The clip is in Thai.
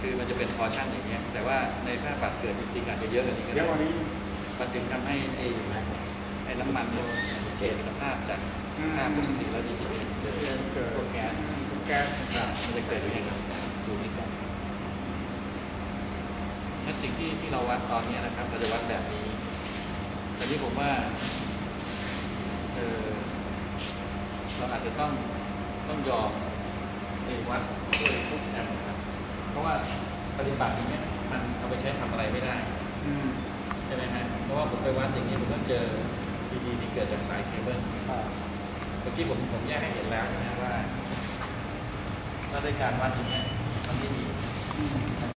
คือมันจะเป็นพอร์ชั่นอย่างเงี้ยแต่ว่าในภาพบัตรเกิดจริงๆอาจจะเยอะกว่านี้ก็ได้มันจึงทำให้ไอ้น้ำมันเนี่ยเปลี่ยนสภาพจากค่าปกติแล้วจริงๆเกิดแก๊สต่างๆมันจะเกิดอย่างนี้ดูนี่กันนั่นสิ่งที่เราวัดตอนนี้นะครับเราจะวัดแบบนี้ตอนนี้ผมว่าเราอาจจะต้องยอมในวัดด้วยทุกแอมนะครับเพราะว่าปฏิบัติอย่างนี้มันเอาไปใช้ทำอะไรไม่ได้ใช่ไหมฮะเพราะว่าผมไปวัดอย่างนี้ผมก็เจอดีที่เกิดจากสายเคเบิลเมื่อกี้ผมแยกให้เห็นแล้วนะว่าถ้าได้การวัดอย่างนี้มันไม่มี